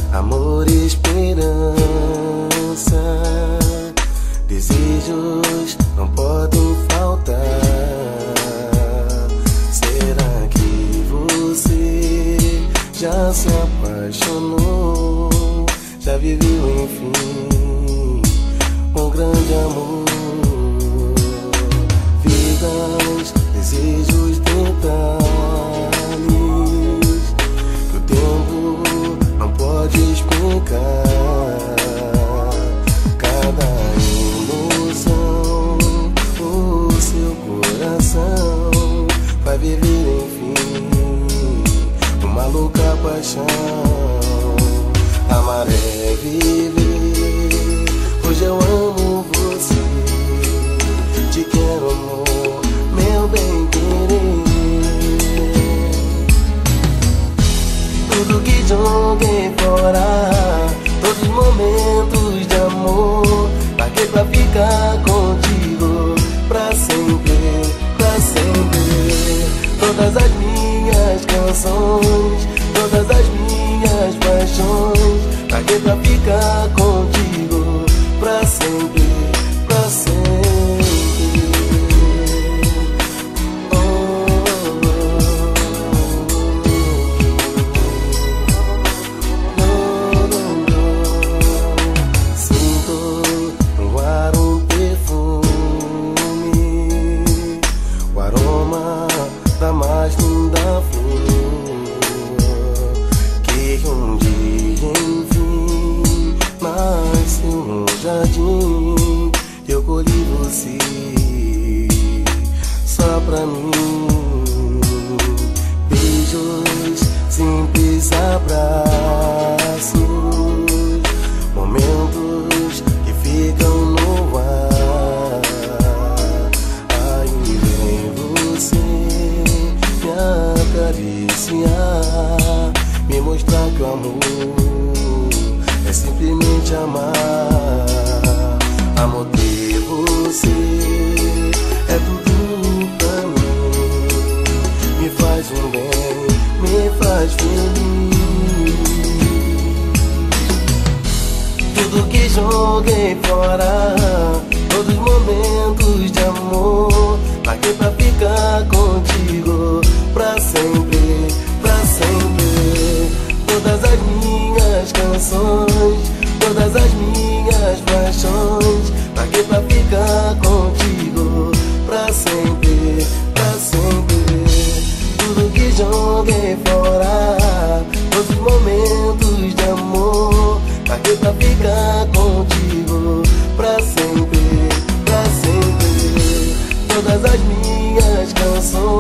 amor e esperança. Desejos não podem faltar. Será que você já se apaixonou? Já viveu, enfim, um grande amor? Vidas, desejos, detalhes que o tempo não pode explicar. Cada emoção, o seu coração vai viver, enfim, uma louca paixão. Amar é viver, hoje eu amo você, te quero, amor, meu bem querer. Tudo que joguei fora, todos os momentos de amor, paguei pra ficar contigo pra sempre, pra sempre. Todas as minhas canções, todas as minhas paixões, paguei pra ficar contigo pra sempre, pra sempre. Sinto no ar um perfume, o aroma da mais linda flor, que um dia, enfim, nasceu no jardim. Eu colhi você só pra mim. Beijos, simples abraços, momentos que ficam no ar. Aí vem você me acariciar, me mostrar que o amor é simplesmente amar. Amor, ter você é tudo pra mim, me faz um bem, me faz feliz. Tudo que joguei fora, todos os momentos de amor, paguei pra ficar contigo pra sempre, pra sempre. Todas as minhas canções, todas as minhas paixões, paguei pra ficar contigo pra sempre, pra sempre. Tudo que joguei fora, todos os momentos de amor, paguei pra ficar contigo pra sempre, pra sempre. Todas as minhas canções,